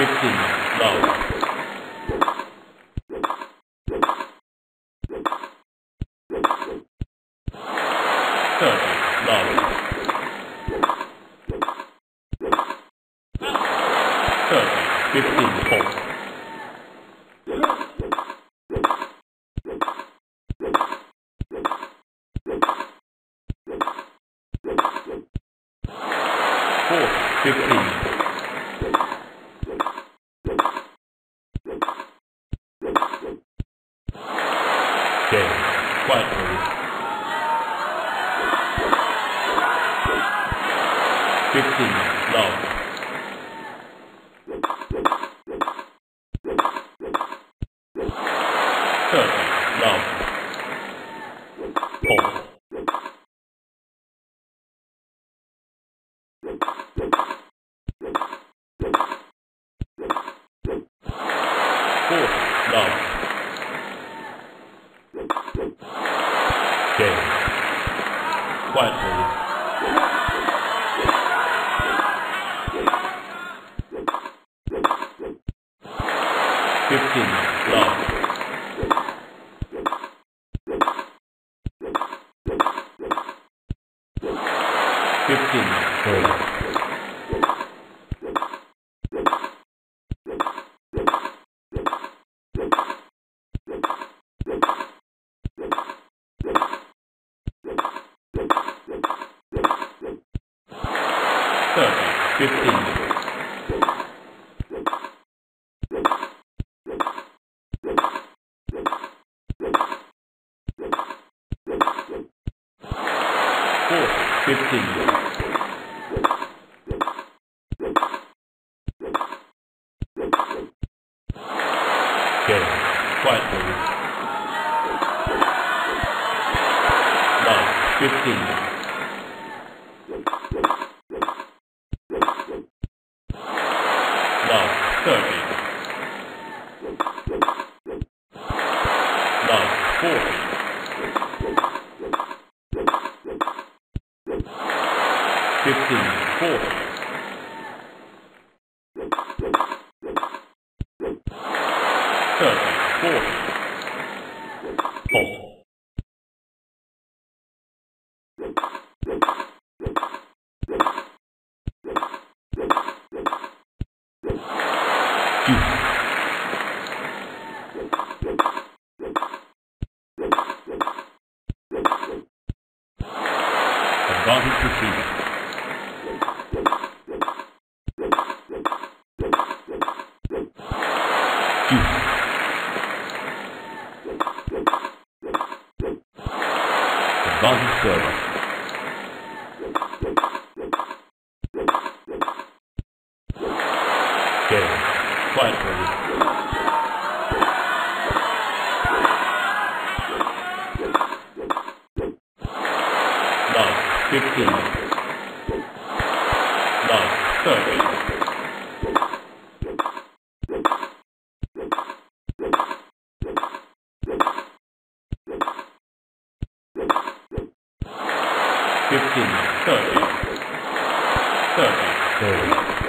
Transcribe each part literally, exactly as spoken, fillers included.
fifteen, love. thirty, love. thirty, fifteen, four. four, fifteen. Game, quiet please. fifteen, love. thirty, love. four. four, love. Game, quiet please. fifteen, love. fifteen, four. thirty, fifteen. four, fifteen. Game, quiet please. Love, fifteen. Love, thirty. Love, forty. fifteen, forty. thirty, forty. Four. Deuce. Advantage received. Deuce. Advantage server. Game, quiet please. Love, fifteen. Love, thirty. fifteen, thirty. thirty, thirty.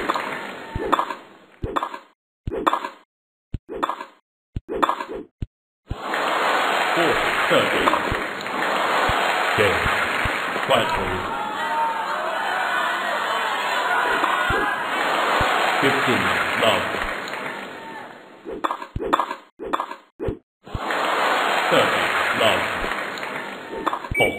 four, thirty. Game, quiet please. fifteen, love. thirty, love. four.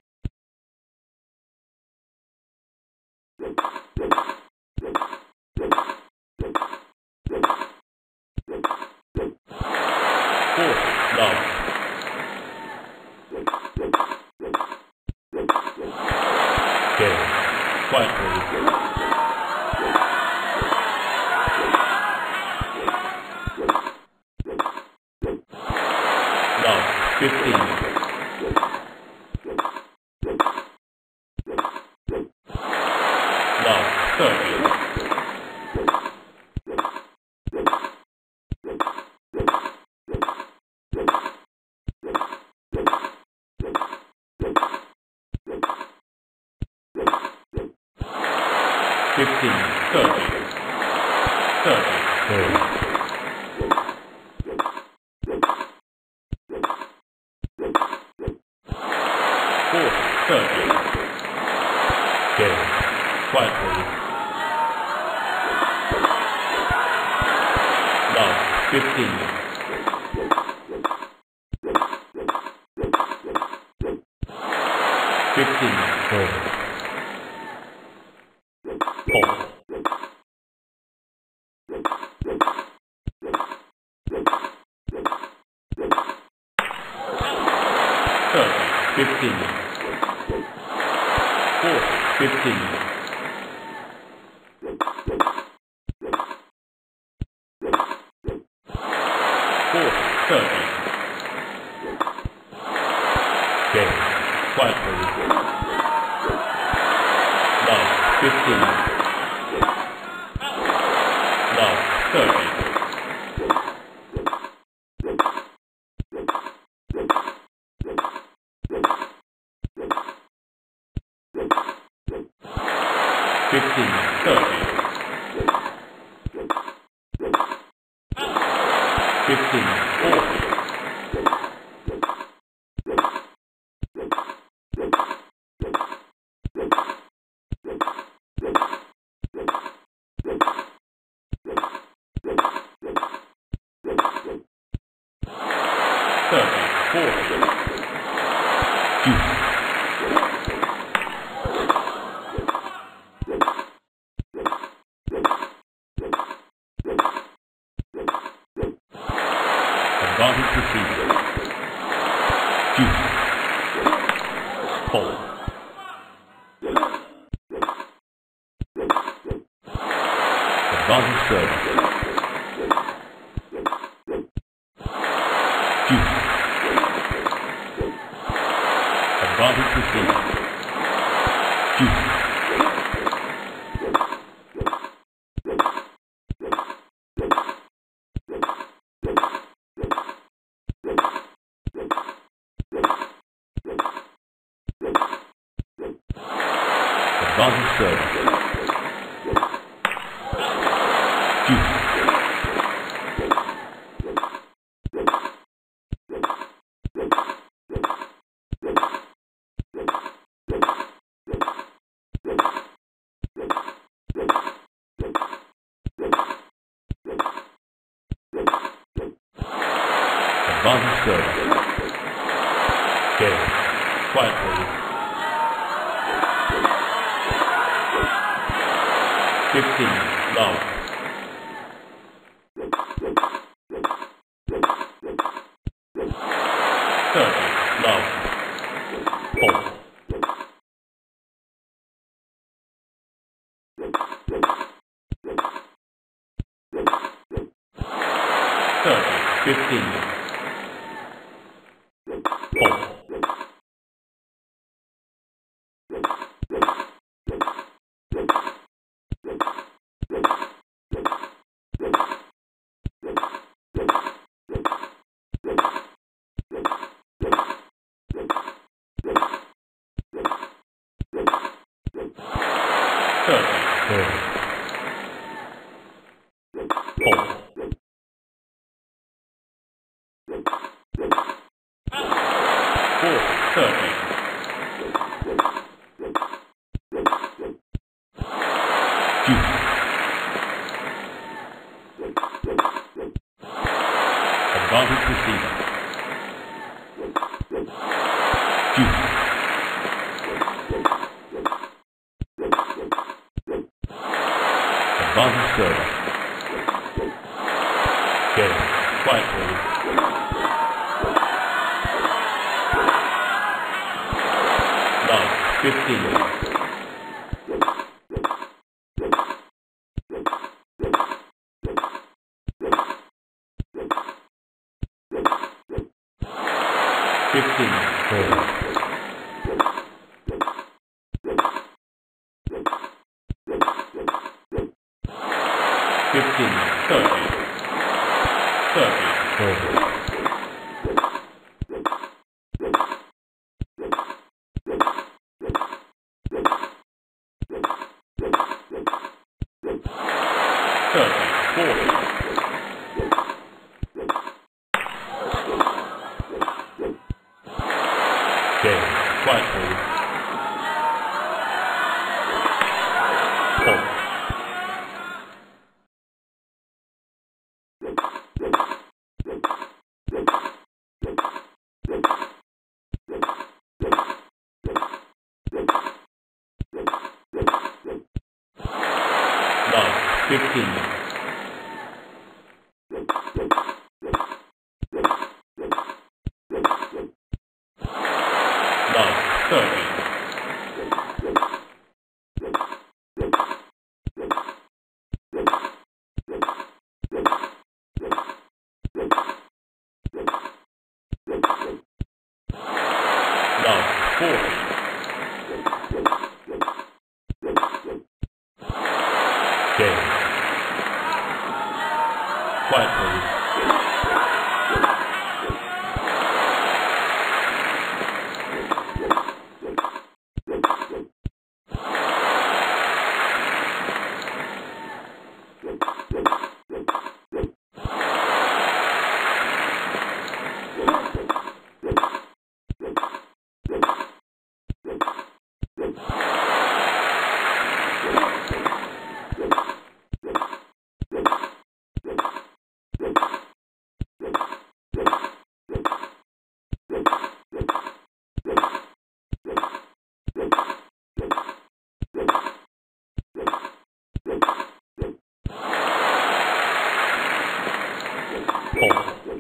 four, love. Game, quiet please. Love, fifteen. Love, thirty. fifteen, thirty. thirty. thirty. Game. Quiet, please. Love, fifteen. Fifteen. Over. Hold. Thirty. Fifteen. Forty. Fifteen. Forty. Thirty. Game. Quiet, please. Love, fifteen. Love, thirty. Fifteen. Thirty. Fifteen. Forty. Thirty, forty. Juice. Advantage received. Juice. Hold. Advantage serve. Juice. Advantage received. Juice. Advantage serve. Juice. Advantage serve. Game. Quiet, please. Fifteen. Love. Thirty. Love. Hold. Thirty. Fifteen. Hold. Thirty. Thirty. Hold. Forty. Thirty. Juice. Advantage received. Juice. Advantage serve. Game. Quiet, please. Love, fifteen. Fifteen. Four. Fifteen. Thirty. Thirty. Four. Thirty. Forty. Game. Quiet, please. Hold. Love. Fifteen. Love. Thirty. Love. Forty. Game. Quiet, please. Hold.